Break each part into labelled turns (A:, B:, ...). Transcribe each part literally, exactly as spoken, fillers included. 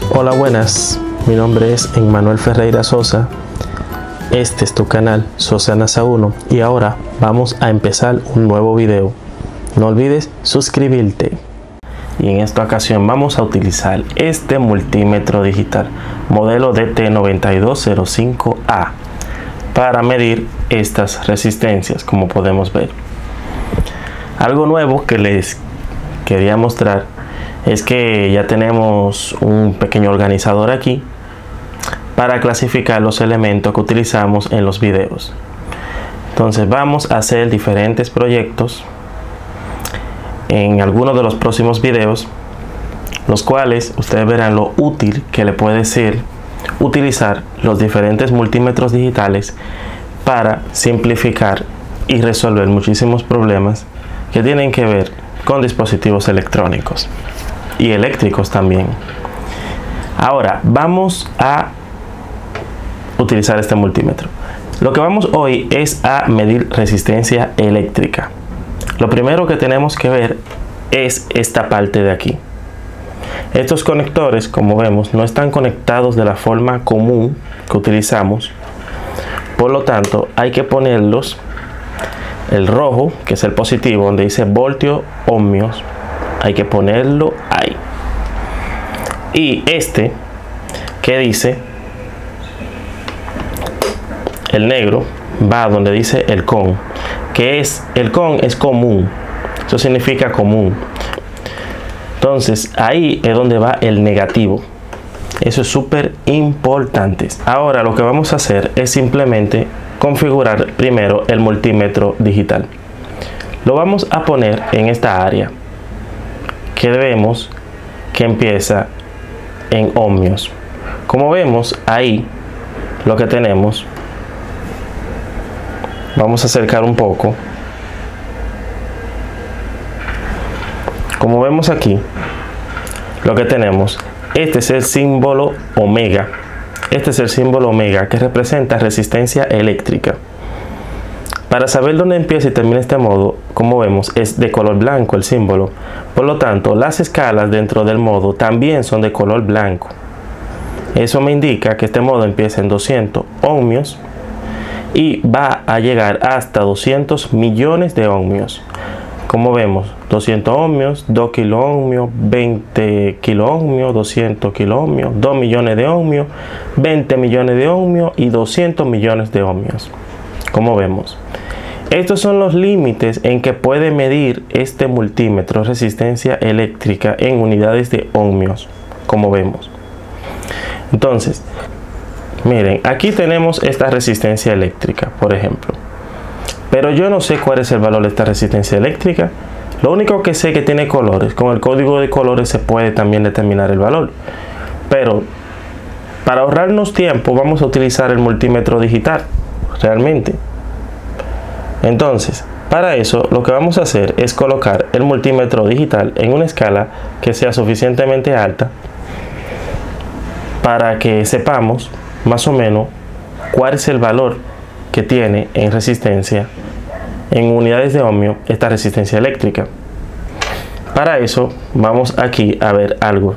A: Hola, buenas, mi nombre es Emmanuel Ferreira Sosa, este es tu canal Sosa NASA uno y ahora vamos a empezar un nuevo video. No olvides suscribirte. Y en esta ocasión vamos a utilizar este multímetro digital modelo D T nueve dos cero cinco A para medir estas resistencias, como podemos ver. Algo nuevo que les quería mostrar es que ya tenemos un pequeño organizador aquí para clasificar los elementos que utilizamos en los videos. Entonces vamos a hacer diferentes proyectos en algunos de los próximos videos, los cuales ustedes verán lo útil que le puede ser utilizar los diferentes multímetros digitales para simplificar y resolver muchísimos problemas que tienen que ver con dispositivos electrónicos y eléctricos también. Ahora vamos a utilizar este multímetro. Lo que vamos hoy es a medir resistencia eléctrica. Lo primero que tenemos que ver es esta parte de aquí. Estos conectores, como vemos, no están conectados de la forma común que utilizamos. Por lo tanto, hay que ponerlos, el rojo, que es el positivo, donde dice voltio ohmios, hay que ponerlo ahí. Y este, que dice, el negro, va donde dice el con, que es, el con es común, eso significa común. Entonces ahí es donde va el negativo. Eso es súper importante. Ahora lo que vamos a hacer es simplemente configurar primero el multímetro digital. Lo vamos a poner en esta área que vemos que empieza en ohmios. Como vemos ahí, lo que tenemos, vamos a acercar un poco. Como vemos aquí, lo que tenemos, este es el símbolo omega. Este es el símbolo omega que representa resistencia eléctrica. Para saber dónde empieza y termina este modo, como vemos, es de color blanco el símbolo. Por lo tanto, las escalas dentro del modo también son de color blanco. Eso me indica que este modo empieza en doscientos ohmios y va a llegar hasta doscientos millones de ohmios. Como vemos, doscientos ohmios, dos kilo ohmios, veinte kilo ohmios, doscientos kilo ohmios, dos millones de ohmios, veinte millones de ohmios y doscientos millones de ohmios. Como vemos, estos son los límites en que puede medir este multímetro resistencia eléctrica en unidades de ohmios, como vemos. Entonces, miren, aquí tenemos esta resistencia eléctrica, por ejemplo. Pero yo no sé cuál es el valor de esta resistencia eléctrica. Lo único que sé es que tiene colores. Con el código de colores se puede también determinar el valor. Pero para ahorrarnos tiempo vamos a utilizar el multímetro digital realmente. Entonces, para eso lo que vamos a hacer es colocar el multímetro digital en una escala que sea suficientemente alta para que sepamos más o menos cuál es el valor que tiene en resistencia en unidades de ohmio esta resistencia eléctrica. Para eso vamos aquí a ver algo.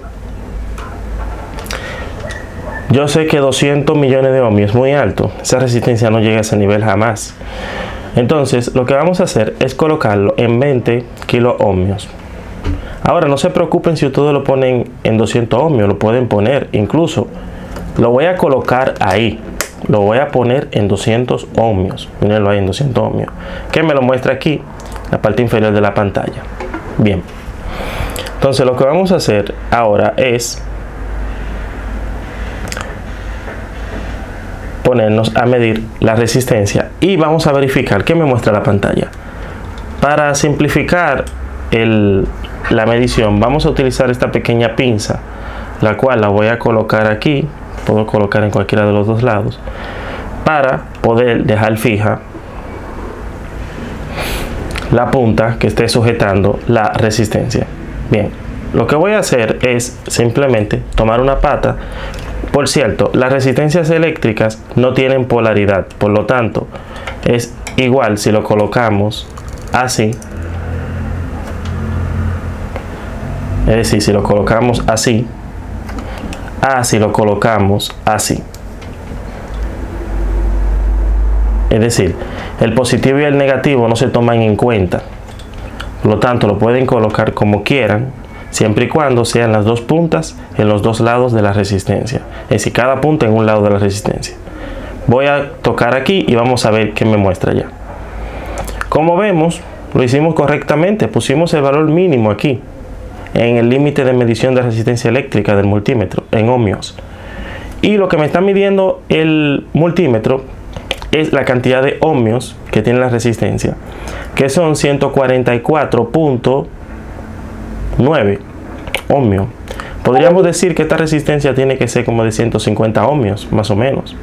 A: Yo sé que doscientos millones de ohmios es muy alto, esa resistencia no llega a ese nivel jamás. Entonces lo que vamos a hacer es colocarlo en veinte kilo ohmios. Ahora no se preocupen si ustedes lo ponen en doscientos ohmios, lo pueden poner, incluso lo voy a colocar ahí. Lo voy a poner en doscientos ohmios. Mírenlo ahí en doscientos ohmios. Que me lo muestra aquí, la parte inferior de la pantalla. Bien. Entonces lo que vamos a hacer ahora es ponernos a medir la resistencia y vamos a verificar qué me muestra la pantalla. Para simplificar el, la medición, vamos a utilizar esta pequeña pinza, la cual la voy a colocar aquí. Puedo colocar en cualquiera de los dos lados para poder dejar fija la punta que esté sujetando la resistencia. Bien, lo que voy a hacer es simplemente tomar una pata. Por cierto, las resistencias eléctricas no tienen polaridad, por lo tanto es igual si lo colocamos así Es decir, si lo colocamos así, a si lo colocamos así. Es decir, el positivo y el negativo no se toman en cuenta. Por lo tanto, lo pueden colocar como quieran, siempre y cuando sean las dos puntas en los dos lados de la resistencia. Es decir, cada punta en un lado de la resistencia. Voy a tocar aquí y vamos a ver qué me muestra ya. Como vemos, lo hicimos correctamente. Pusimos el valor mínimo aquí, en el límite de medición de resistencia eléctrica del multímetro, en ohmios. Y lo que me está midiendo el multímetro es la cantidad de ohmios que tiene la resistencia, que son ciento cuarenta y cuatro punto nueve ohmios. Podríamos decir que esta resistencia tiene que ser como de ciento cincuenta ohmios, más o menos,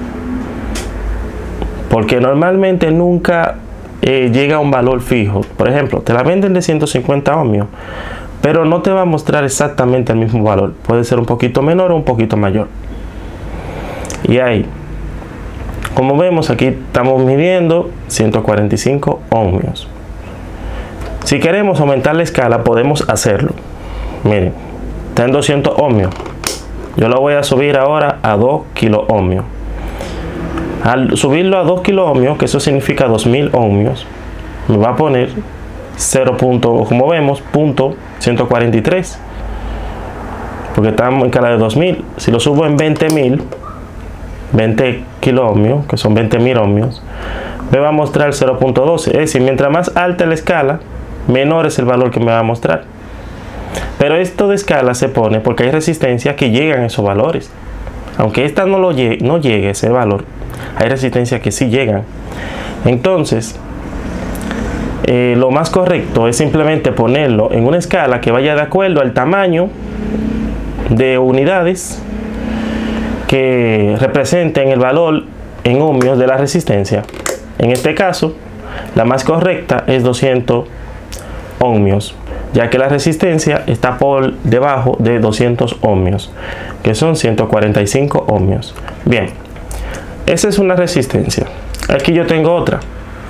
A: porque normalmente nunca eh, llega a un valor fijo. Por ejemplo, te la venden de ciento cincuenta ohmios, pero no te va a mostrar exactamente el mismo valor. Puede ser un poquito menor o un poquito mayor. Y ahí, como vemos, aquí estamos midiendo ciento cuarenta y cinco ohmios. Si queremos aumentar la escala, podemos hacerlo. Miren, está en doscientos ohmios. Yo lo voy a subir ahora a dos kilo ohmios. Al subirlo a dos kilo ohmios, que eso significa dos mil ohmios, me va a poner cero. Como vemos, punto ciento cuarenta y tres, porque estamos en escala de dos mil. Si lo subo en veinte mil, veinte kilo ohmios, que son veinte mil ohmios, me va a mostrar cero punto doce. Es decir, mientras más alta la escala, menor es el valor que me va a mostrar. Pero esto de escala se pone porque hay resistencias que llegan a esos valores. Aunque esta no, lo llegue, no llegue a ese valor, hay resistencias que sí llegan. Entonces, eh, lo más correcto es simplemente ponerlo en una escala que vaya de acuerdo al tamaño de unidades que representen el valor en ohmios de la resistencia. En este caso, la más correcta es doscientos ohmios, ya que la resistencia está por debajo de doscientos ohmios, que son ciento cuarenta y cinco ohmios. Bien, esa es una resistencia. Aquí yo tengo otra.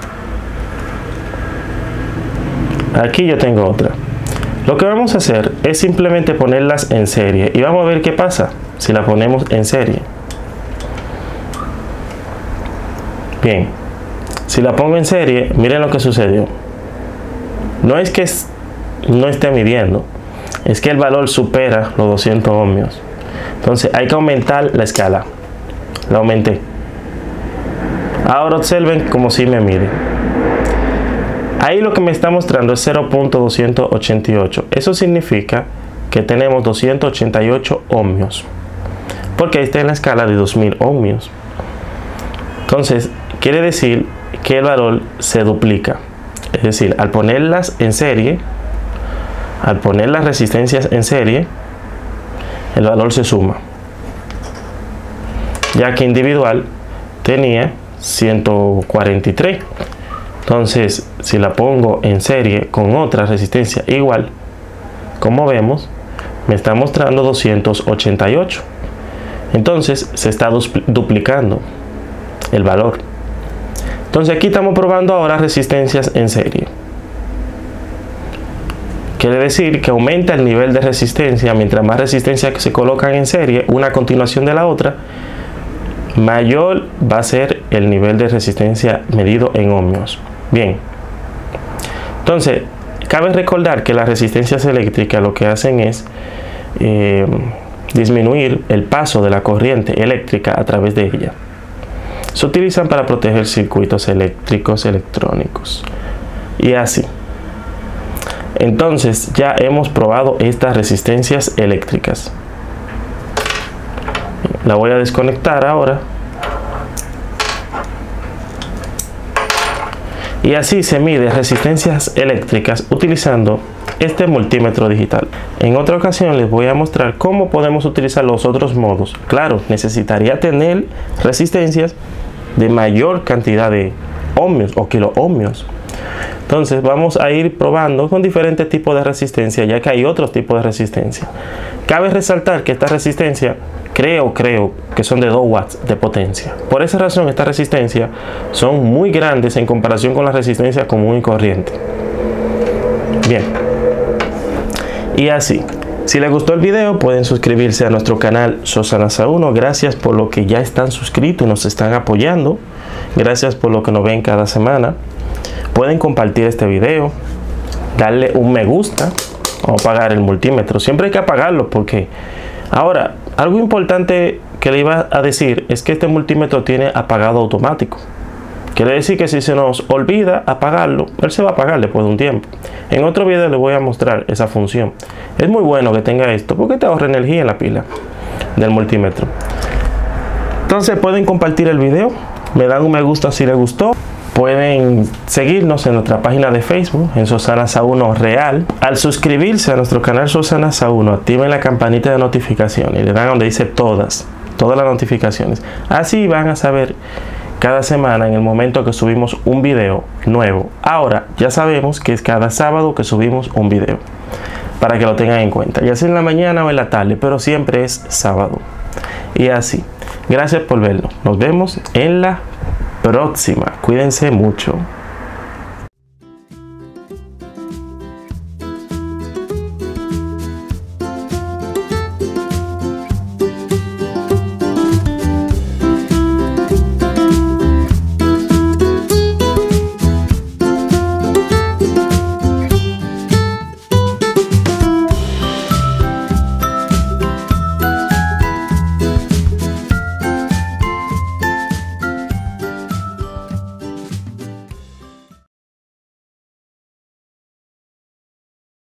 A: Aquí yo tengo otra. Lo que vamos a hacer es simplemente ponerlas en serie y vamos a ver qué pasa si la ponemos en serie. Bien, si la pongo en serie, miren lo que sucedió. No es que no esté midiendo, es que el valor supera los doscientos ohmios. Entonces hay que aumentar la escala. La aumenté. Ahora observen como si me mide. Ahí lo que me está mostrando es cero punto doscientos ochenta y ocho. Eso significa que tenemos doscientos ochenta y ocho ohmios, porque ahí está en la escala de dos mil ohmios. Entonces quiere decir que el valor se duplica. Es decir, al ponerlas en serie, al poner las resistencias en serie, el valor se suma, ya que individual tenía ciento cuarenta y tres. Entonces, si la pongo en serie con otra resistencia igual, como vemos, me está mostrando doscientos ochenta y ocho. Entonces, se está duplicando el valor. Entonces, aquí estamos probando ahora resistencias en serie. Quiere decir que aumenta el nivel de resistencia. Mientras más resistencia que se colocan en serie, una a continuación de la otra, mayor va a ser el nivel de resistencia medido en ohmios. Bien, entonces cabe recordar que las resistencias eléctricas lo que hacen es eh, disminuir el paso de la corriente eléctrica a través de ella. Se utilizan para proteger circuitos eléctricos, electrónicos y así. Entonces ya hemos probado estas resistencias eléctricas. La voy a desconectar ahora. Y así se mide resistencias eléctricas utilizando este multímetro digital. En otra ocasión les voy a mostrar cómo podemos utilizar los otros modos. Claro, necesitaría tener resistencias de mayor cantidad de ohmios o kilo ohmios. Entonces vamos a ir probando con diferentes tipos de resistencia, ya que hay otros tipos de resistencia. Cabe resaltar que esta resistencia creo, creo que son de dos watts de potencia. Por esa razón estas resistencias son muy grandes en comparación con la resistencia común y corriente. Bien. Y así, Si les gustó el video, pueden suscribirse a nuestro canal Sosanasa uno. Gracias por lo que ya están suscritos y nos están apoyando. Gracias por lo que nos ven cada semana. Pueden compartir este video, darle un me gusta o apagar el multímetro. Siempre hay que apagarlo porque... Ahora, algo importante que le iba a decir es que este multímetro tiene apagado automático. Quiere decir que si se nos olvida apagarlo, él se va a apagar después de un tiempo. En otro video les voy a mostrar esa función. Es muy bueno que tenga esto porque te ahorra energía en la pila del multímetro. Entonces pueden compartir el video, me dan un me gusta si les gustó. Pueden seguirnos en nuestra página de Facebook, en Sosanasa uno Real. Al suscribirse a nuestro canal Sosanasa uno, activen la campanita de notificación y le dan donde dice todas, todas las notificaciones. Así van a saber cada semana en el momento que subimos un video nuevo. Ahora ya sabemos que es cada sábado que subimos un video, para que lo tengan en cuenta, ya sea en la mañana o en la tarde, pero siempre es sábado. Y así, gracias por vernos. Nos vemos en la próxima. Cuídense mucho.